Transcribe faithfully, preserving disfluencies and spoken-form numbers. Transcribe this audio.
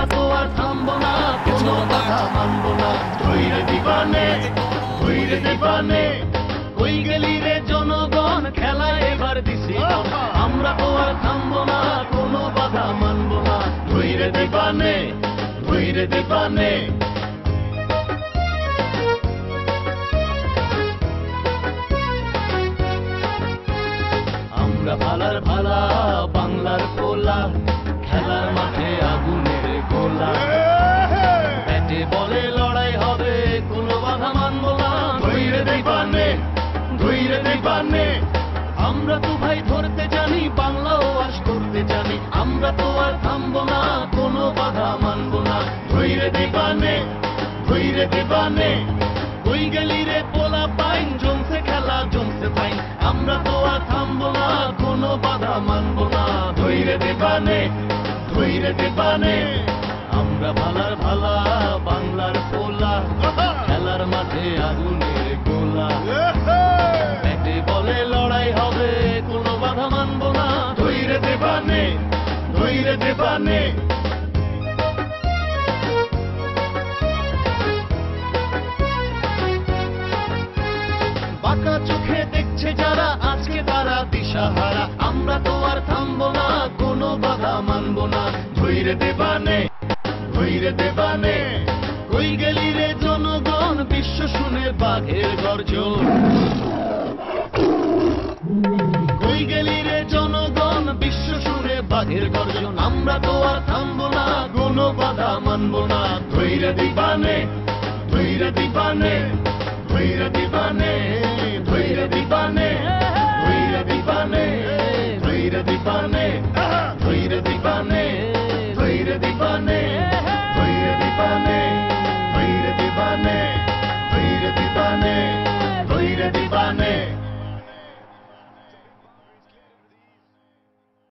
তো আর থামবো না, কোনো বাধা মানবো না। ধৈর্য দিবানে, ধৈর্য দিবানে, কই গেলি রে জনগণ, খেলা এবার দিছি আমরা তো আর থামবো না, কোনো বাধা মানবো না। ধৈর্য দিবানে, ধৈর্য দিবানে। আমরা ভালার ভালা বাংলার পোলা, খেলার মাঠে আগুনের গোলা, ব্যাটে বলে লড়াই হবে, কোনো বাধা মানবো না। ধৈর্য দিবানে, ধৈর্য দিবানে, আমরা তো ভাই ধরতে জানি, বাংলাও ওয়াশ করতে জানি, আমরা তো আর থামবো না, কোনো বাধা মানবো না। ধৈর্য দিবানে, ধৈর্য দিবানে, কই গেলি রে পোলা পাইন, জমছে খেলা জমছে ফাইন, আমরা তো আর থামবো না, কোনো বাধা মানবো না। ধৈর্য দিবানে, ধৈর্য দিবানে, আমরা ভালার ভালা বাংলার পোলা, খেলার মাঠে আগুনের গোলা, ব্যাটে বলে লড়াই হবে, কোনো বাধা মানবো না। ধৈর্য দিবানে, ধৈর্য দিবানে। বাঁকা চোখে দেখছে যারা আজকে তারা দিশাহারা, আমরা তো আর থামবো না, কোনো বাধা মানবো না। ধৈর্য দিবানে, ধৈর্য দিবানে, কই গেলি রে জনগণ, বিশ্ব শুনে বাঘের গর্জন, কই গেলি রে জনগণ, বিশ্ব শুনে বাঘের গর্জন, আমরা তো আর থামবো না, কোনো বাধা মানবো না। ধৈর্য দিবানে, ধৈর্য দিবানে, ধৈর্য দিবানে।